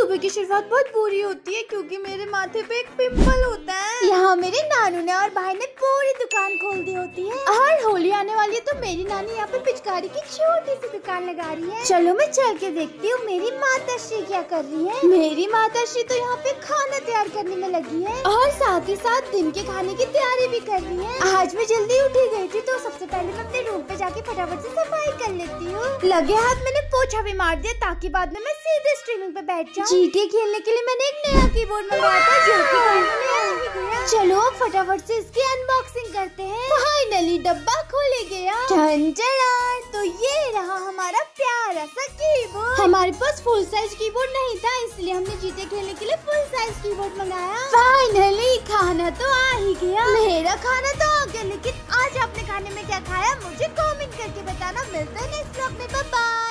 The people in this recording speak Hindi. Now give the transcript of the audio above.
सुबह की शुरुआत बहुत बुरी होती है क्योंकि मेरे माथे पे एक पिंपल होता है। यहाँ मेरे नानू ने और भाई ने पूरी दुकान खोल दी होती है और होली आने वाली है तो मेरी नानी यहाँ पे पिचकारी की छोटी सी दुकान लगा रही है। चलो मैं चल के देखती हूँ मेरी माताश्री क्या कर रही है। मेरी माताश्री तो यहाँ पे खाना तैयार करने में लगी है और साथ ही साथ दिन के खाने की तैयारी भी कर रही है। आज मैं जल्दी उठी गई थी तो सबसे पहले मैं अपने रूम पे जाके फटाफट से सफाई कर लेती हूँ। लगे हाथ मैंने पोछा भी मार दिया ताकि बाद में मैं सीधे स्ट्रीमिंग पे बैठ जाऊँ। GTA खेलने के लिए मैंने एक नया कीबोर्ड मंगवाया था जो कि गया। चलो अब फटाफट से इसकी अनबॉक्सिंग करते हैं। फाइनली डब्बा खोले गया। तो ये रहा हमारा प्यारा सा कीबोर्ड। हमारे पास फुल साइज कीबोर्ड नहीं था इसलिए हमने GTA खेलने के लिए फुल साइज कीबोर्ड मंगाया। फाइनली खाना तो आ ही गया। मेरा खाना तो आ गया लेकिन आज आपने खाने में क्या खाया मुझे कमेंट करके बताना। मिलते हैं नेक्स्ट व्लॉग में। Bye bye.